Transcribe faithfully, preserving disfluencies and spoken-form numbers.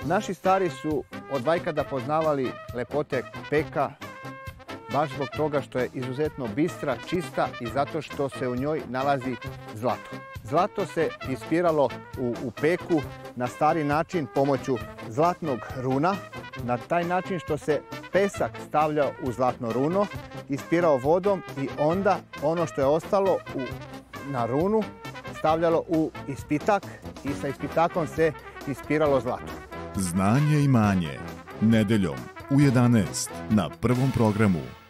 Naši stari su od vajkada poznavali lepote peka baš zbog toga što je izuzetno bistra, čista i zato što se u njoj nalazi zlato. Zlato se ispiralo u, u peku na stari način pomoću zlatnog runa, na taj način što se pesak stavljao u zlatno runo, ispirao vodom i onda ono što je ostalo u, na runu stavljalo u ispitak i sa ispitakom se ispiralo zlato. Znanje i manje, nedeljom u jedanaest na Prvom programu.